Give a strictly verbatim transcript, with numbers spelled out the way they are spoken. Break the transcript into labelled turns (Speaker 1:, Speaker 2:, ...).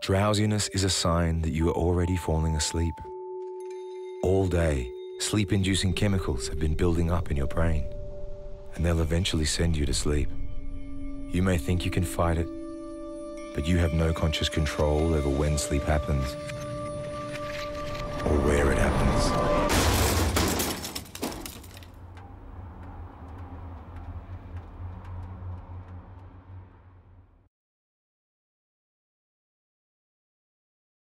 Speaker 1: Drowsiness is a sign that you are already falling asleep. All day, sleep-inducing chemicals have been building up in your brain, and they'll eventually send you to sleep. You may think you can fight it, but you have no conscious control over when sleep happens or where